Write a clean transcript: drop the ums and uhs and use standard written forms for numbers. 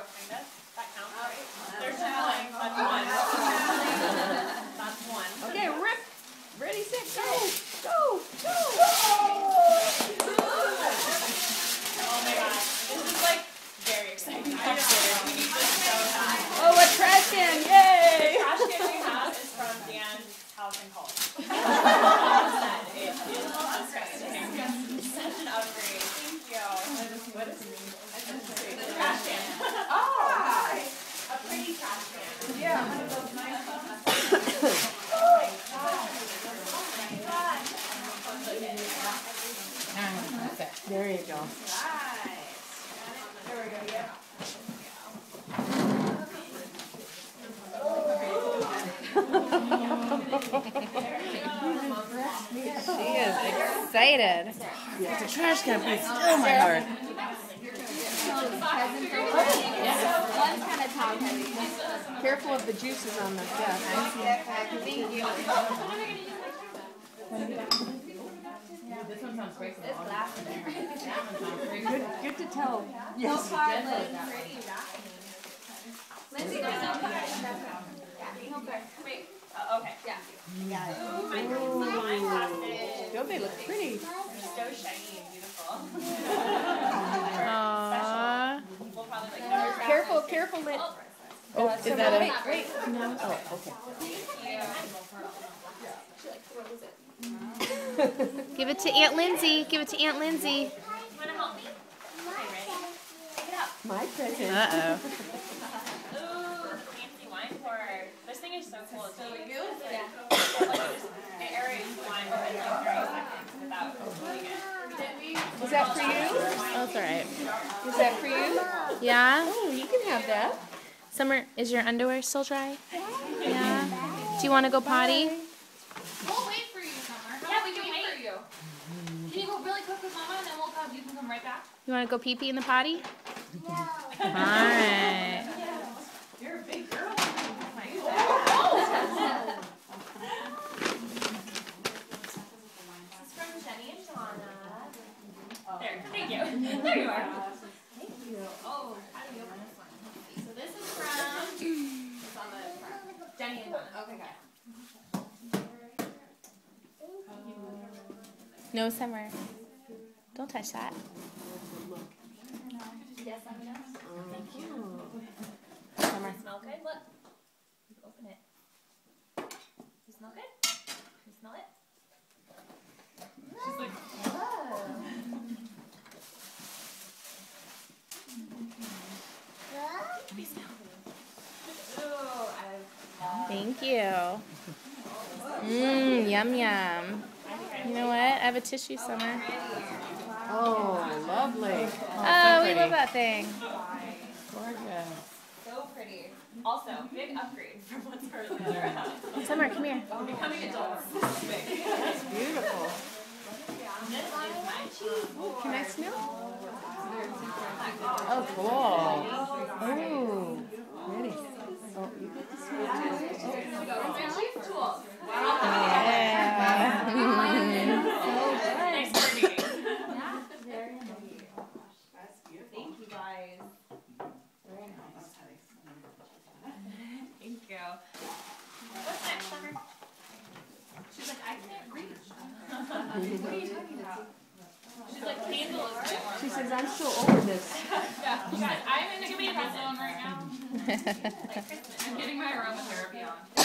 behind us. That counts, right? There's one. That's one. That's one. Okay, rip. Ready, set, go. Go. Go. Oh my gosh. This is like very exciting. We need this so bad. Oh, a trash can. Yay. The trash can we have is from Dan's house in college. It is disgusting. It's such an upgrade. Thank you. What is it? The trash can. Oh! A pretty trash can. Yeah. One of those nice ones. There you go. There we go, yeah. She is excited. Yeah, the trash can, please. Oh, my heart. One's kind of top heavy. Careful of the juices on the desk. Thank you. This one sounds great. It's glass in there. Good to tell. So far, Lindsey, there's no card. No card. Wait. Okay. Yeah. Ooh, my glasses. Don't they look pretty? They're so shiny and beautiful. Aww. We'll probably like Careful, careful, Lynn. Oh, is that a... Wait. No. Oh, okay. Give it to Aunt Lindsey. Give it to Aunt Lindsey. You want to help me? Okay, ready? Pick it up. My present. Uh-oh. Ooh, fancy wine pourer. This thing is so cool. It's really good. It aerates wine within like 30 seconds without cooling it. Is that for you? Oh, it's alright. Is that for you? Yeah? Oh, you can have that. Summer, is your underwear still dry? Yeah? Do you want to go potty? We'll wait for you, Summer. Yeah, we can wait for you. Can you go really quick with Mama, and then we'll come. You can come right back. You want to go pee-pee in the potty? Yeah. Alright. You're a big girl. This is from Jenny and Shauna. There, thank you. There you are. Thank you. Oh, how do you open this one? So this is from, it's on the front. Jenny and Shauna. Okay, got it. No, Summer. Don't touch that. Yes, I'm done. Thank you. Summer. Smell good? Look. You can open it. You smell good? You smell it? She's like, let me smell. Ooh, I love Thank you. Yum yum. You know what? I have a tissue, Summer. Oh, lovely. Oh, we love that thing. Gorgeous. so pretty. Also, big upgrade from what's further. Summer, come here. Becoming adults. This is big. That's beautiful. This is my cheese. Can I smell? Oh, cool. Oh, ready. Oh, you get to smell too. Tools. Yeah. Nice pretty. Thank you guys. Thank you. What's next, Summer? She's like, I can't reach. What are you talking about? She's like, candle is my one. She says, I'm so over this. Yeah. She's like, I'm in a candle zone right now. I'm getting my aromatherapy on.